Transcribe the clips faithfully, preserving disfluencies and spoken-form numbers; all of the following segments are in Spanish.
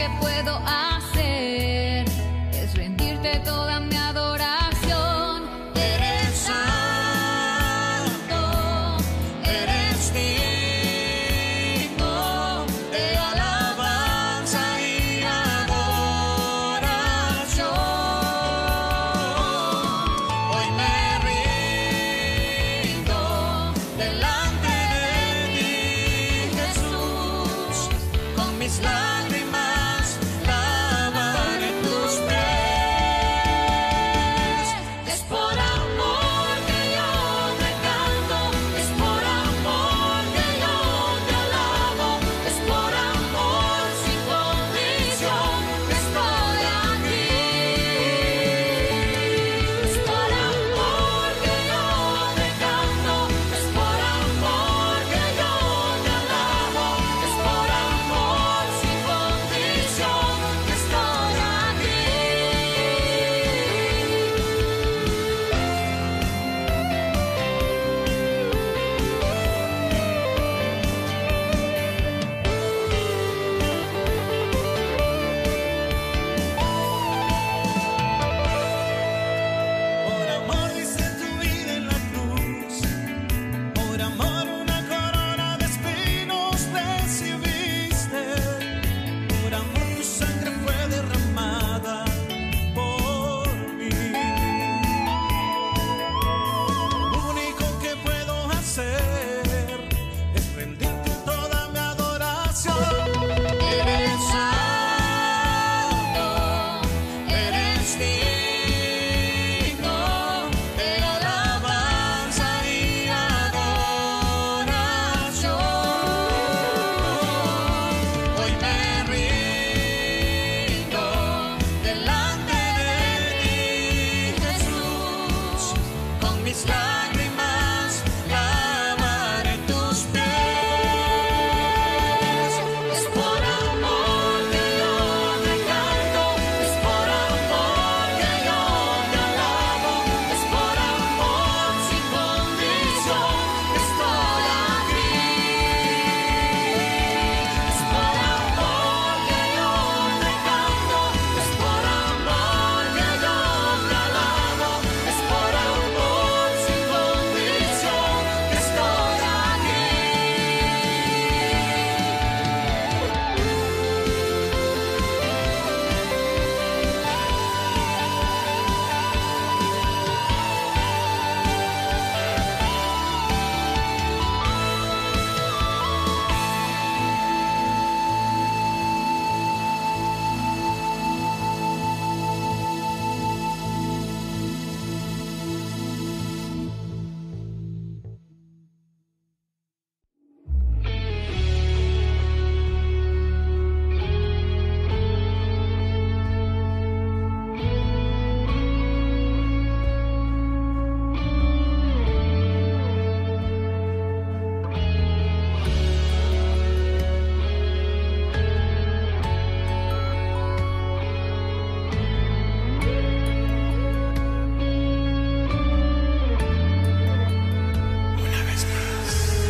que puedo hacer es rendirte toda mi adoración. Eres santo, eres digno de alabanza y adoración. Hoy me rindo delante de ti, Jesús, con mis lágrimas lavaré tus pies. Es por amor que yo te canto, es por amor que yo te alabo, es por amor sin condición que estoy aquí. Es por amor que yo te canto, es por amor que yo te alabo, es por amor sin condición que estoy aquí. Por amor diste tu vida en la cruz, por amor una corona de espinos recibiste, por amor tu sangre fue derramada por mí. Lo único que puedo hacer es rendirte toda mi adoración. Eres santo, eres digno de alabanza y adoración. Hoy me rindo delante de ti, Jesús, con mis lágrimas lavaré tus pies. Es por amor que yo te canto, es por amor que yo te alabo, es por amor sin condición que estoy aquí. Es por amor que yo te canto, es por amor que yo te alabo, es por amor sin condición que estoy aquí. Una vez más.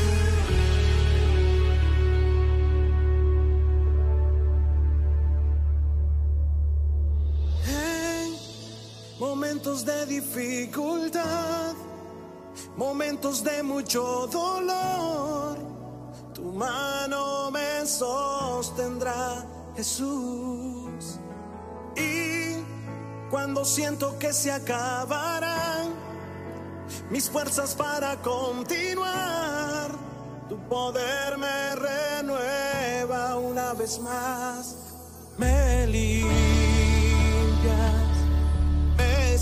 En momentos de dificultad, momentos de mucho dolor, tu mano me sostendrá, Jesús. Y cuando siento que se acabarán mis fuerzas para continuar, tu poder me renueva una vez más. Me limpias, me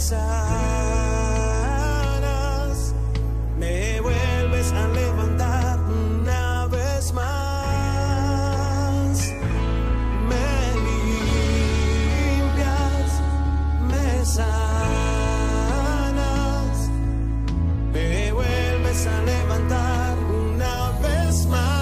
sanas, me vuelves a levantar una vez más. Me limpias, me sanas, me vuelves a levantar una vez más.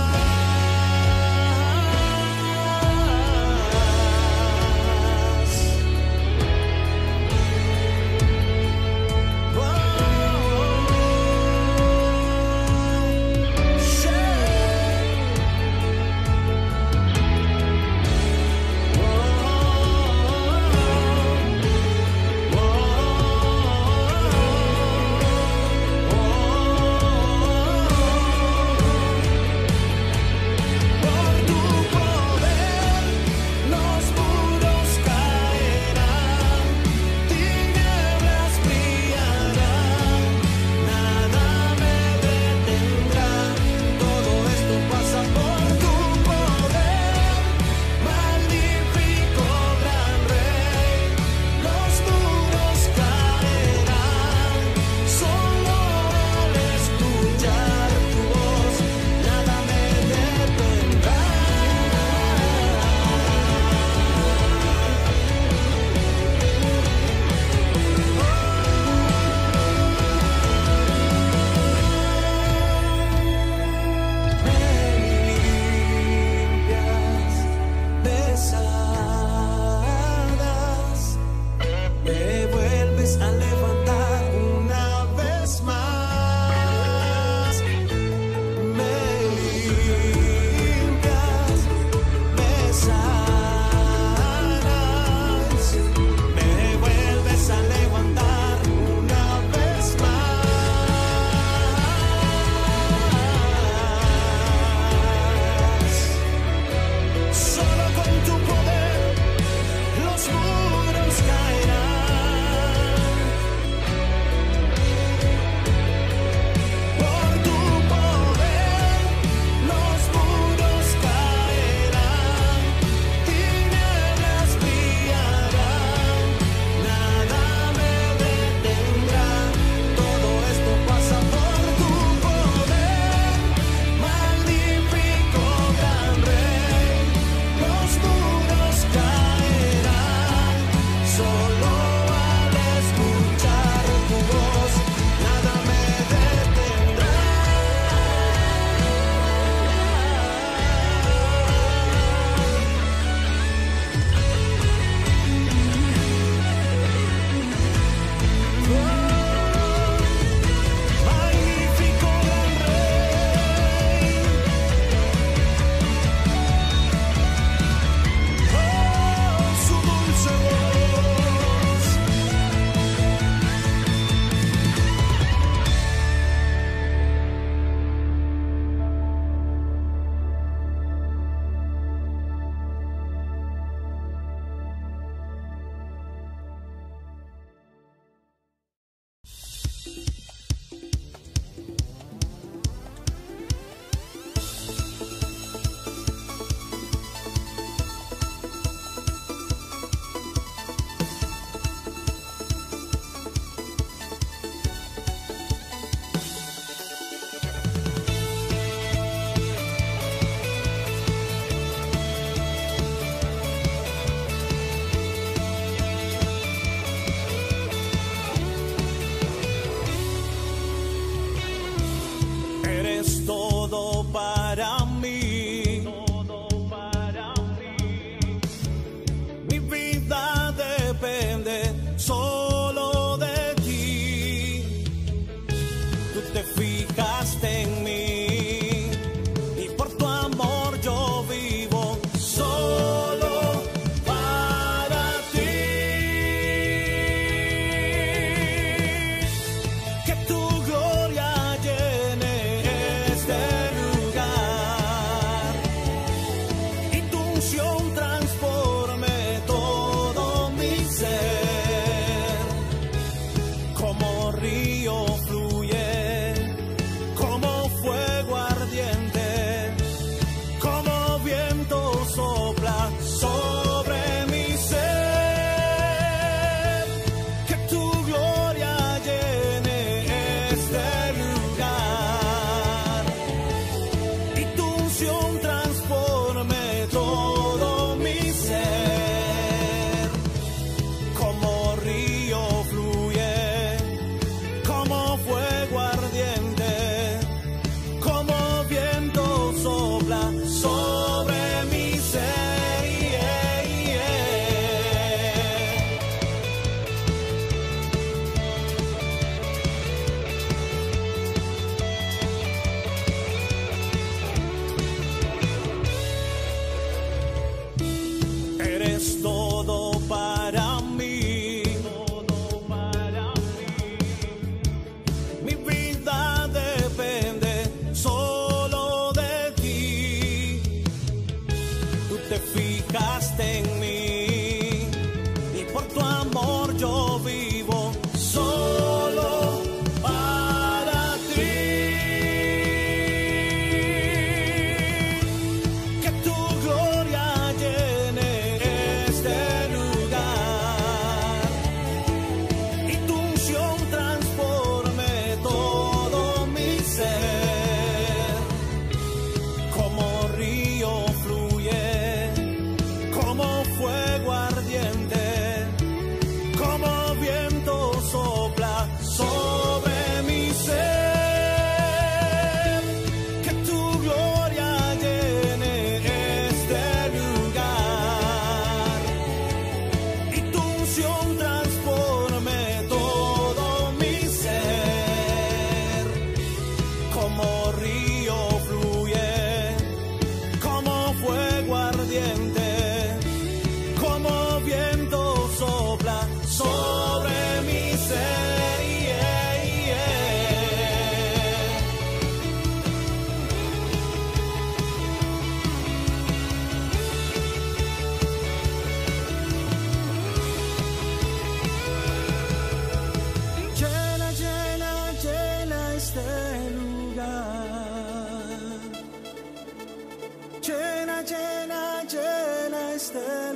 Llena, llena, llena este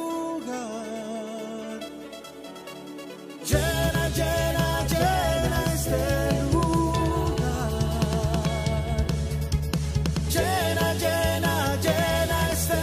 lugar. Llena, llena, llena este lugar. Llena, llena, llena este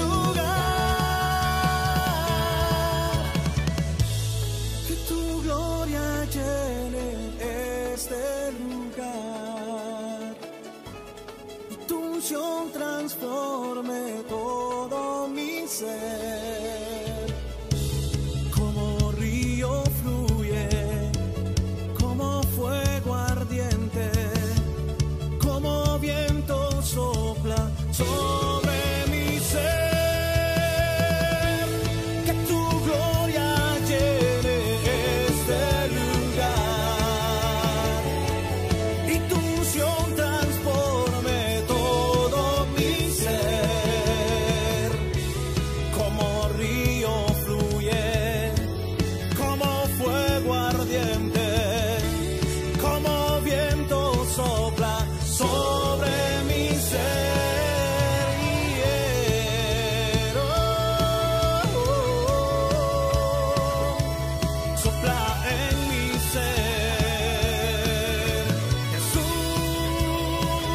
lugar. Que tu gloria llene este lugar. Y tu unción transforme todo mi ser. Como río fluye, como fuego ardiente, como viento sopla sobre mi ser. Que tu gloria llene este lugar y tu unción transforme todo mi ser. Como río fluye, como fuego ardiente, como viento sopla sobre mi ser. Yeah. Oh, oh, oh. Sopla en mi ser, Jesús.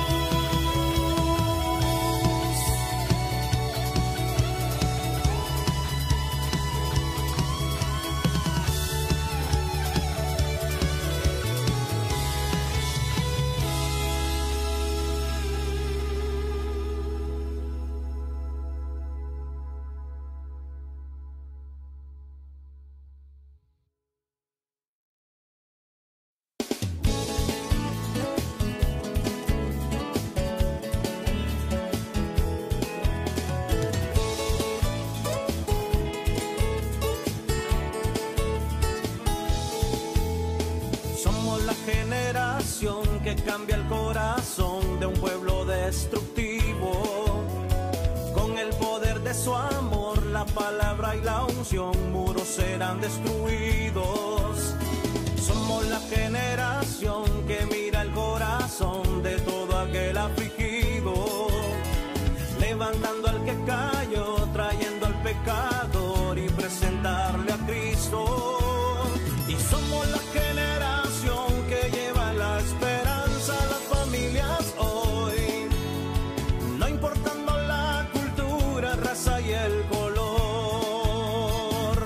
Somos la generación que cambia el corazón de un pueblo destructivo. Con el poder de su amor, la palabra y la unción, muros serán destruidos. Somos la generación que mira el corazón de todo aquel afligido, levantando al que cayó, trayendo al pecador y presentarle a Cristo. Y somos la generación que lleva la esperanza a las familias hoy, no importando la cultura, raza y el color.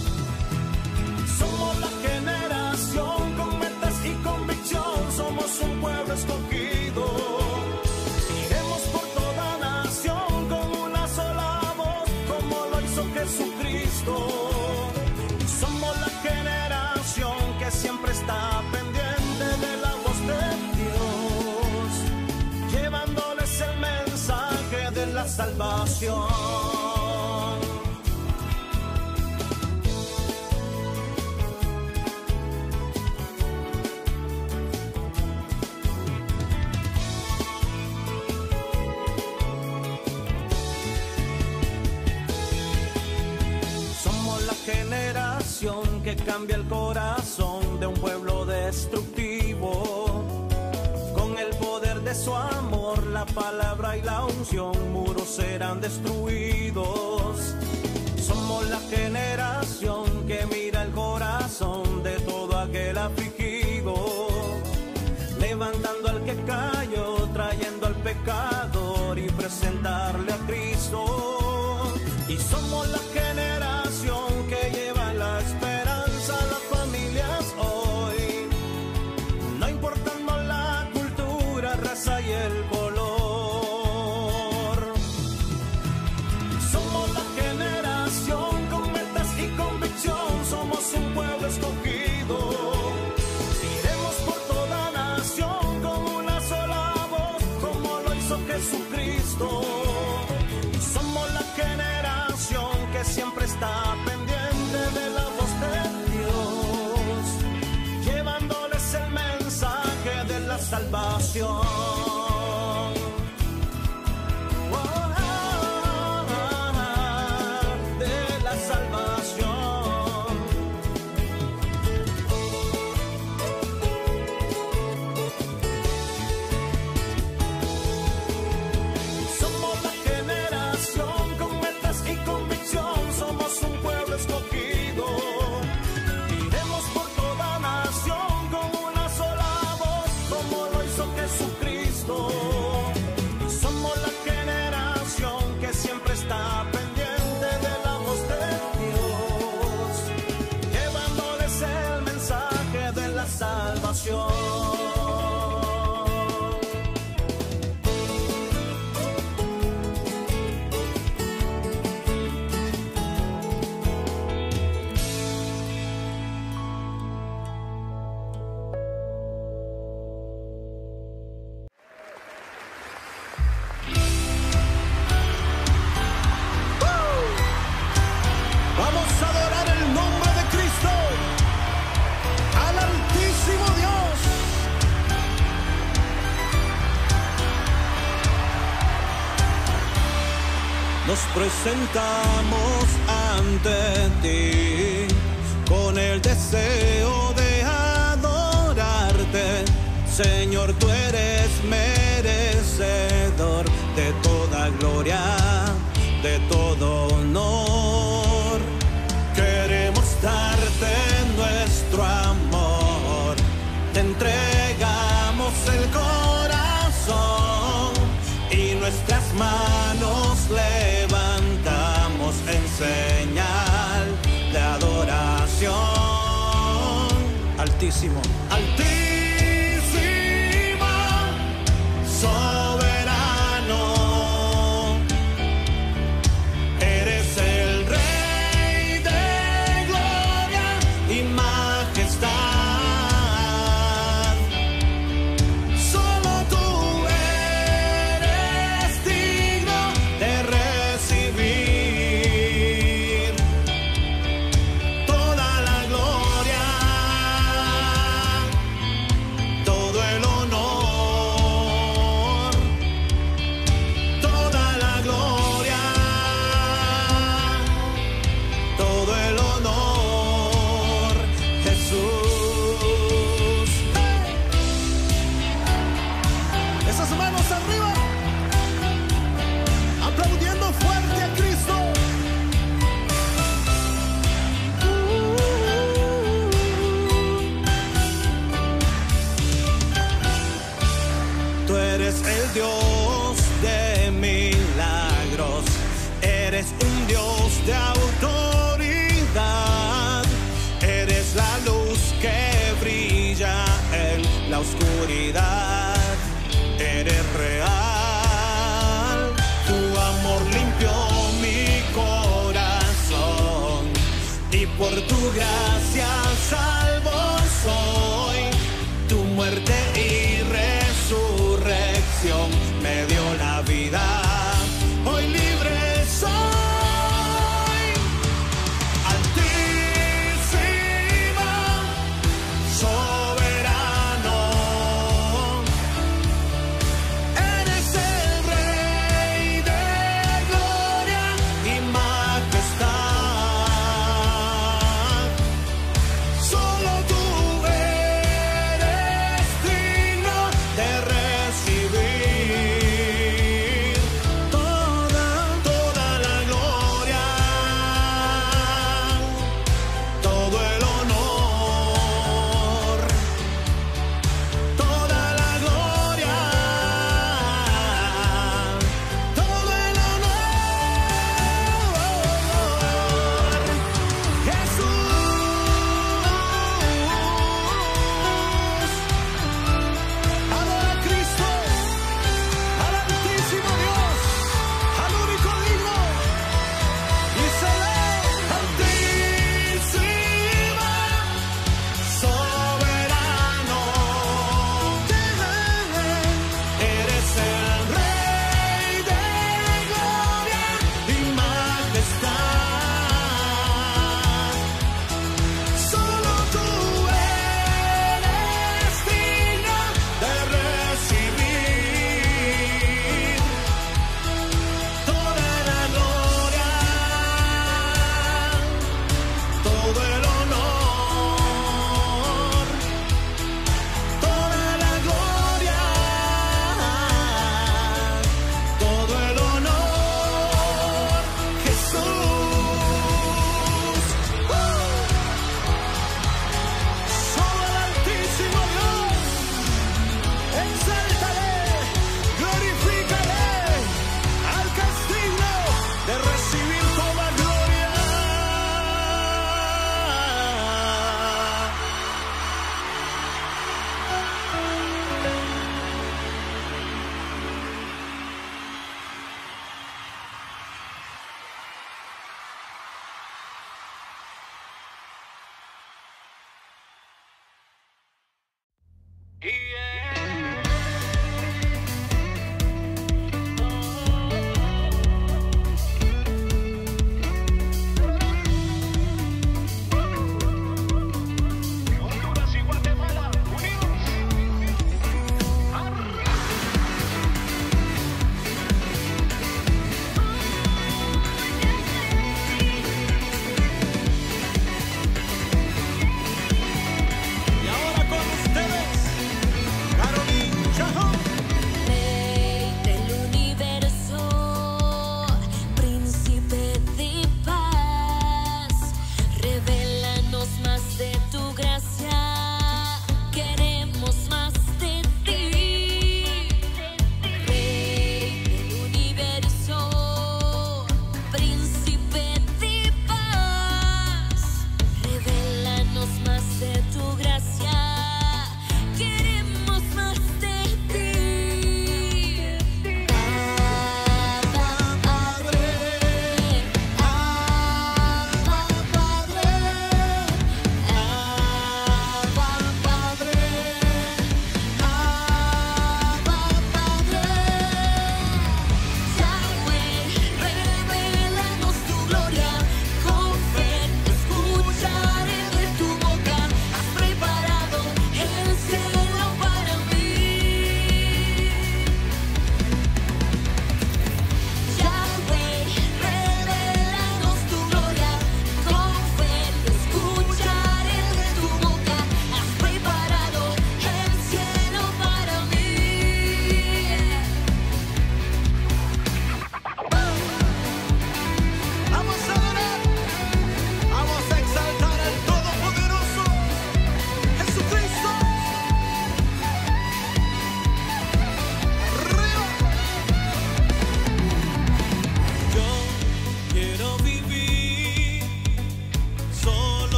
Somos la generación con metas y convicción, somos un pueblo escogido. Iremos por toda nación con una sola voz, como lo hizo Jesucristo. Somos la generación que siempre está pendiente de la voz de Dios, llevándoles el mensaje de la salvación. Somos la generación que cambia el corazón de un pueblo destructivo. Con el poder de su amor, la palabra y la unción, muros serán destruidos. Somos la generación que mira el corazón de todo aquel afligido, levantando al que cayó, trayendo al pecador y presentarle a Cristo. Y somos la generación que lleva la esperanza a las familias hoy, no importando la cultura, raza y el color. Somos la generación con metas y convicción, somos un pueblo escogido. Iremos por toda nación con una sola voz, como lo hizo Jesucristo. Somos la generación que siempre está pendiente de la voz de Dios, llevándoles el mensaje de la salvación. Oh, oh, oh, de la salvación. Somos la generación que siempre está pendiente de la voz de Dios, llevándoles el mensaje de la salvación. Nos presentamos ante ti con el deseo de adorarte. Señor, tú eres merecedor de toda gloria, de todo honor. Queremos darte nuestro amor, te entregamos el corazón y nuestras manos levantamos en señal de adoración. Altísimo, altísimo, soberano, eres el Rey de gloria y majestad. Solo tú eres digno de recibir toda la gloria, todo el honor, toda la gloria, todo el honor, Jesús. Esas manos arriba, aplaudiendo fuerte a Cristo. Tú eres el Dios de milagros, eres un Dios de autoridad, eres la luz que brilla en la oscuridad, eres real, tu amor limpió mi corazón y por tu gracia salvo soy. Tu muerte y resurrección me dio la vida, hoy libre soy.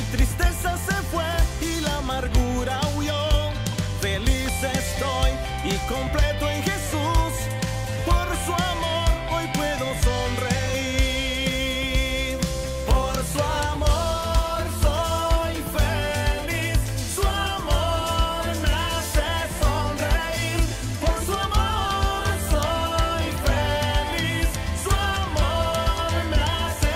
tristeza se fue y la amargura huyó. Feliz estoy y completo en Jesús. Por su amor hoy puedo sonreír. Por su amor soy feliz. Su amor me hace sonreír. Por su amor soy feliz. Su amor me hace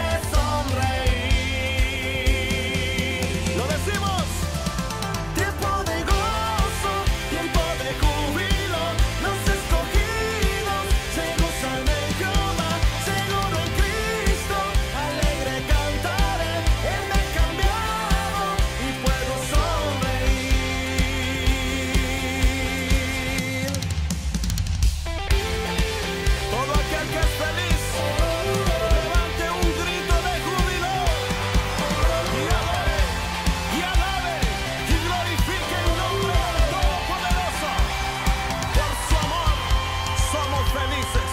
sonreír. Lo decimos. Tiempo de gozo, tiempo de júbilo. Los escogidos se gozan en Jehová. Seguro en Cristo, alegre cantaré. Él me ha cambiado y puedo sonreír. Todo aquel que es feliz, levante un grito de júbilo. Y alabe, y alabe, y glorifique el nombre del Todopoderoso. Por su amor somos felices.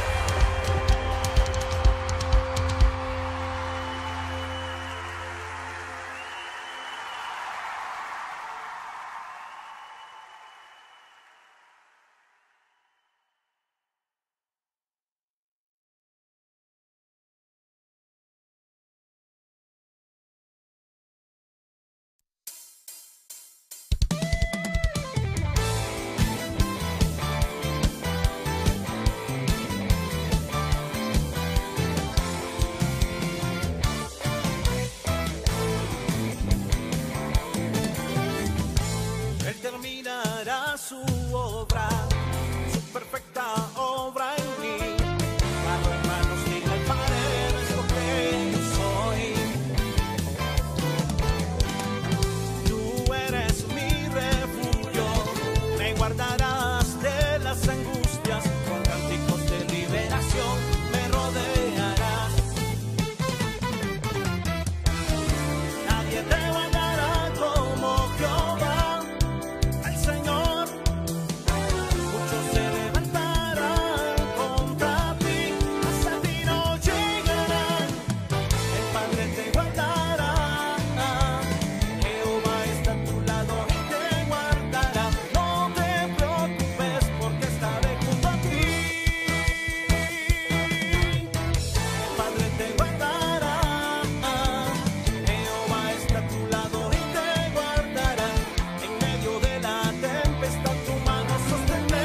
Él terminará su obra, su perfecta obra en mí. Bajo en manos del alfarero es lo que yo soy. Tú eres mi refugio, me guardarás de las angustias, con cánticos de liberación me rodearás. Nadie te guardará como Jehová. El Señor, muchos se levantarán contra ti, mas a ti no llegarán. El Padre te guardará, Jehová está a tu lado y te guardará. No te preocupes porque estaré junto a ti. El Padre te guardará, Jehová está a tu lado y te guardará. En medio de la tempestad tu mano sostendré.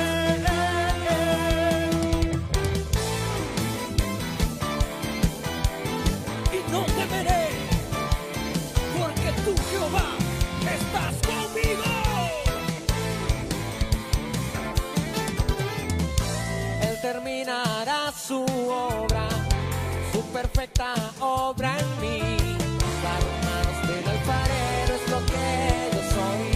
Y no temeré, porque tú, Jehová, estás conmigo. Él terminará su obra, su perfecta obra en mí. Bajo manos del alfarero es lo que yo soy.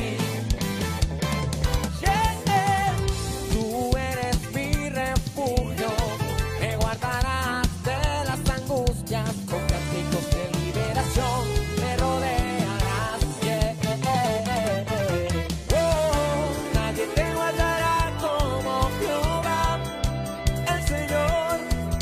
Yeah. Tú eres mi refugio, me guardarás de las angustias, con cánticos de liberación me rodearás. Yeah. Oh, nadie te guardará como Jehová. El Señor,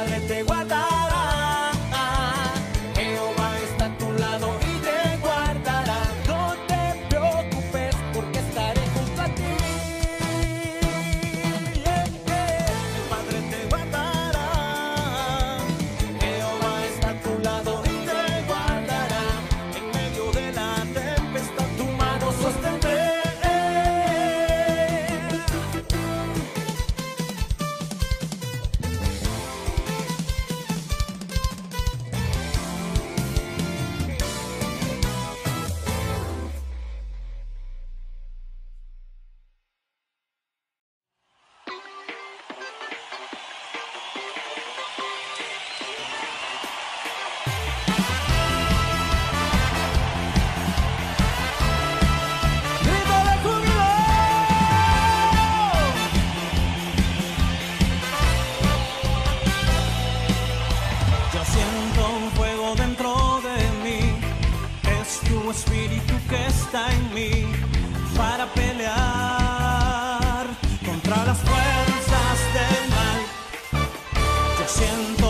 Padre te guardará. Jehová está a tu lado y te guardará. No te preocupes porque estaré junto a ti. Yeah, yeah. El Padre te guardará. Jehová está a tu lado y te guardará. En medio de la tempestad Tu mano sostendré. ¡Grito de júbilo! Yo siento un fuego dentro de mí, es tu espíritu que está en mí para pelear contra las fuerzas del mal. Yo siento